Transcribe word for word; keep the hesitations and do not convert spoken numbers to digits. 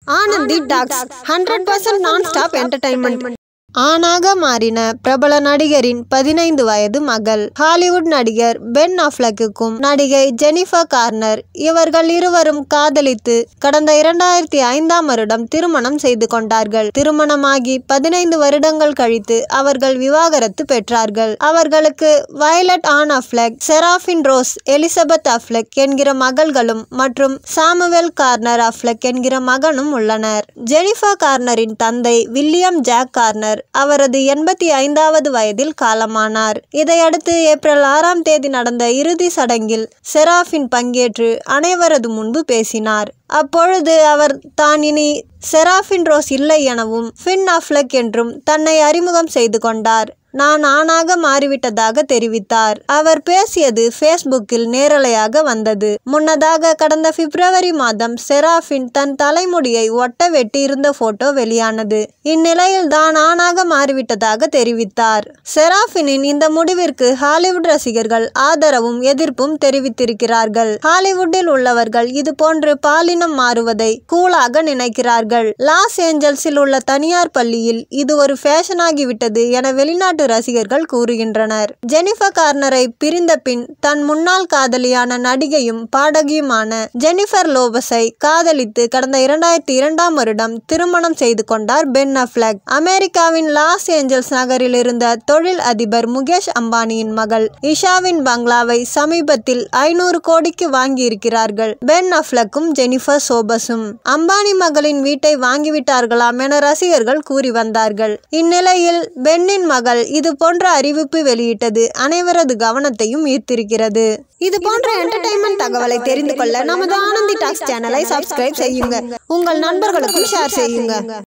Anandhi talks hundred percent non stop entertainment. ஆணாக மாறின பிரபல நடிகரின் பதினைந்து வயது மகள். ஹாலிவுட் நடிகர் பென் அஃப்லெக்குக்கும் நடிகை ஜெனிஃபர் கார்னர் இவர்கள் இருவரும் காதலித்து கடந்த இரண்டாயிரத்தி ஐந்தாம் வருடம் திருமணம் செய்து கொண்டார்கள். திருமணமாகி பதினைந்து வருடங்கள் கழித்து அவர்கள் விவாகரத்து பெற்றார்கள். அவர்களுக்கு Violet Anne Affleck, Seraphine Rose Elizabeth Affleck என்கிற மகள்களும் மற்றும் சாமுவேல் கார்னர் அஃப்லெக் என்கிற மகனும் உள்ளனர். ஜெனிஃபர் கார்னரின் தந்தை வில்லியம் ஜாக் கார்னர் அவரது எண்பத்தி ஐந்தாவது வயதில் காலமானார். இதையடுத்து ஏப்ரல் ஆறாம் தேதி நடந்த இறுதி சடங்கில் செராஃபின் பங்கேற்று அனைவரது முன்பு பேசினார். அப்பொழுது அவர் தான் இனி செராஃபின் ரோஸ் இல்லை எனவும் ஃபின் அஃப்லெக் என்றும் தன்னை அறிமுகம் செய்து கொண்டார். நான் ஆணாக மாறிவிட்டதாக தெரிவித்தார். அவர் பேசியது ஃபேஸ்புக்கில் நேரலையாக வந்தது. முன்னதாக கடந்த பிப்ரவரி மாதம் செராஃபின் தன் தலைமுடியை ஒட்ட வெட்டி இருந்த போட்டோ வெளியானது. இந்நிலையில் தான் ஆணாக மாறிவிட்டதாக தெரிவித்தார். செராஃபினின் இந்த முடிவிற்கு ஹாலிவுட் ரசிகர்கள் ஆதரவும் எதிர்ப்பும் தெரிவித்திருக்கிறார்கள். ஹாலிவுட்டில் உள்ளவர்கள் இது போன்று பாலினம் மாறுவதை கூலாக நினைக்கிறார்கள். லாஸ் ஏஞ்சல்ஸில் உள்ள தனியார் பள்ளியில் இது ஒரு ஃபேஷனாகிவிட்டது என வெளிநாட்டு ரசிகர்கள் கூறுகின்றனர். ஜெனிஃபர் கார்னரை பிரிந்த பின் தன் முன்னாள் காதலியான நடிகையும் பாடகியுமான ஜெனிஃபர் லோபஸை காதலித்து கடந்த இரண்டாயிரத்தி இரண்டாம் வருடம் திருமணம் செய்து கொண்டார் பென் அஃப்லெக். அமெரிக்காவின் லாஸ் ஏஞ்சல்ஸ் நகரில் இருந்த தொழில் அதிபர் முகேஷ் அம்பானியின் மகள் இஷாவின் பங்களாவை சமீபத்தில் ஐநூறு கோடிக்கு வாங்கி இருக்கிறார்கள் பென் அஃப்லெக்கும் ஜெனிஃபர் சோபஸும். அம்பானி மகளின் வீட்டை வாங்கிவிட்டார்களாம் என ரசிகர்கள் கூறி வந்தார்கள். இந்நிலையில் பென்னின் மகள் இது போன்ற அறிவிப்பு வெளியிட்டது அனைவரது கவனத்தையும் ஈர்த்திருக்கிறது. இது போன்ற என்டர்டைன்மெண்ட் தகவலை தெரிந்து கொள்ள நமது ஆனந்தி டாக்ஸ் சேனலை சப்ஸ்கிரைப் செய்யுங்க. உங்கள் நண்பர்களுக்கும் ஷேர் செய்யுங்க.